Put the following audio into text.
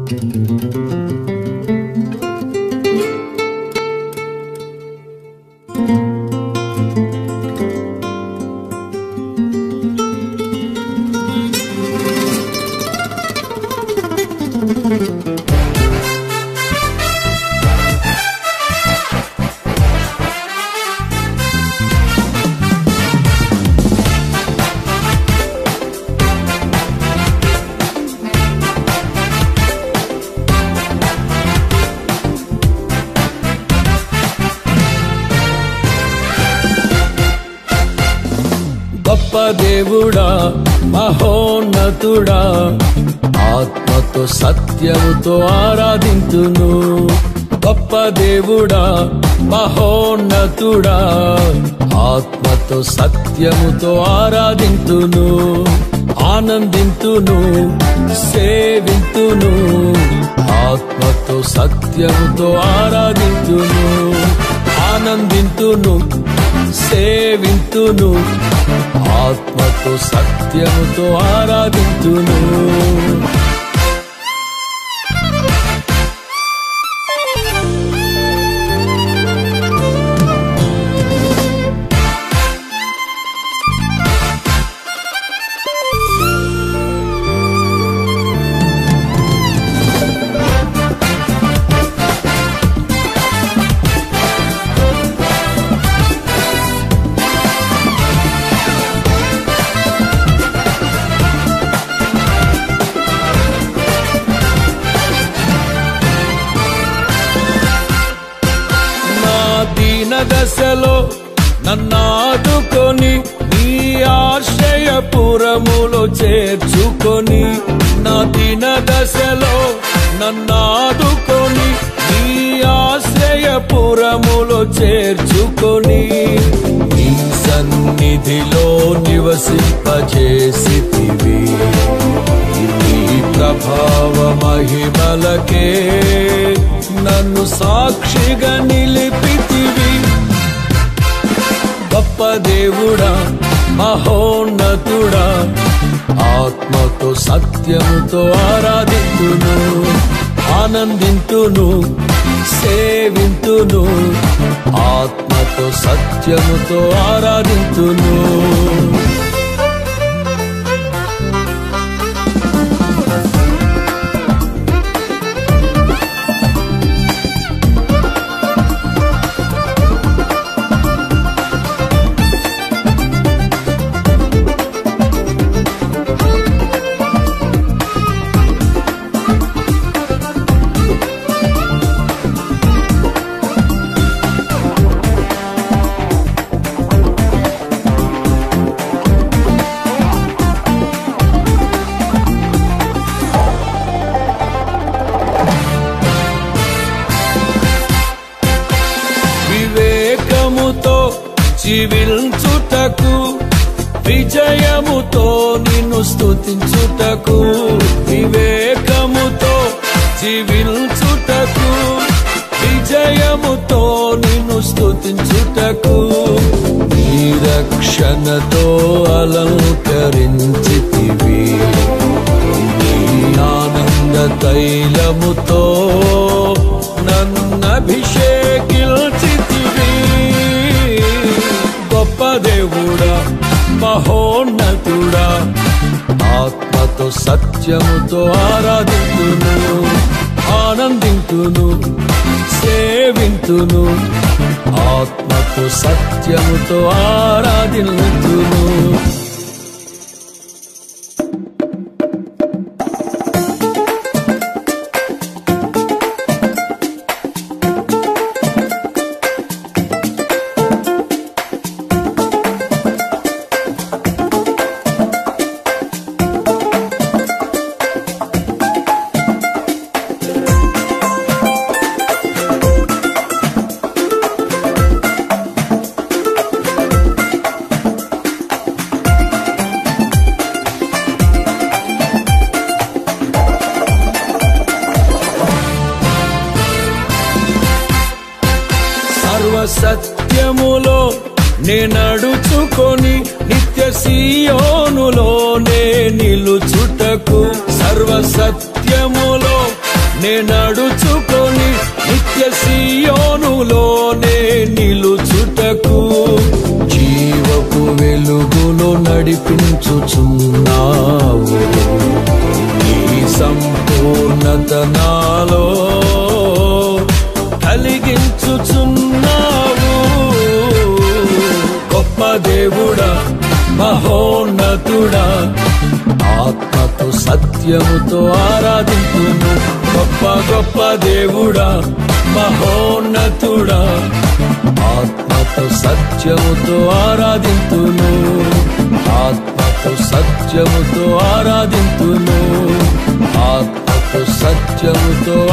గొప్ప దేవుడా మహోన్నతుడా ఆత్మతో సత్యముతో ఆరాధింతును. గొప్ప దేవుడా మహోన్నతుడా ఆత్మతో సత్యముతో ఆరాధింతును. ఆనందింతును సేవింతును ఆత్మతో సత్యముతో ఆరాధింతును. ఆనందింతును సేవింతును ఆత్మతో సత్యముతో ఆరాధింతును. దశలో నన్నాదుకొని నీ ఆశ్రయపురములో చేర్చుకొని, నా దీన దశలో నన్నాదుకొని నీ ఆశ్రయపురములో చేర్చుకొని, నీ సన్నిధిలో నివసింపజేసితివి. నీ ప్రభావ మహిమలకే నన్ను సాక్షిగా నిలిపితివి. గొప్ప దేవుడా మహోన్నతుడా ఆత్మతో సత్యముతో ఆరాధింతును. ఆనందింతును సేవింతును ఆత్మతో సత్యముతో ఆరాధింతును. జీవించుటకు విజయముతో నిన్ను స్తుతించుటకు, వివేకముతో జీవించుటకు విజయముతో నిన్ను స్తుతించుటకు, నీ రక్షణతో అలంకరించితివి. నీ ఆనంద తైలముతో నన్నభిషేకించితివి. గొప్ప దేవుడా మహోన్నతుడా ఆత్మతో సత్యముతో ఆరాధింతును. ఆనందింతును సేవింతును ఆత్మతో సత్యముతో ఆరాధింతును. సత్యములో నేనడుచుకొని నిత్య సీయోనులో నే నిలుచుటకు, సర్వ సత్యములో నే నడుచుకొని నిత్య సీయోనులోనే నిలుచుటకు జీవపు వెలుగులో నడిపించుచున్నావు. నీ సంపూర్ణత నాలో కలిగించుచున్నావు. గొప్ప దేవుడా, మహోన్నతుడా, ఆత్మతో సత్యముతో ఆరాధింతును. గొప్ప గొప్ప దేవుడా, మహోన్నతుడా, ఆత్మతో సత్యముతో ఆరాధింతును. ఆత్మతో సత్యముతో ఆరాధింతును. ఆత్మతో సత్యముతో